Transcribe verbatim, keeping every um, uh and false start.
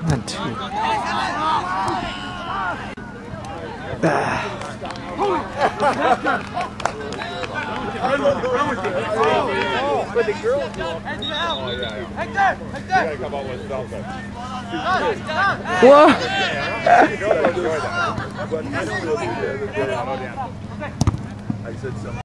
One, two. Ah. But the girls go up. Oh, yeah. Hector! Hector! You gotta come out with something. Whoa! I said so.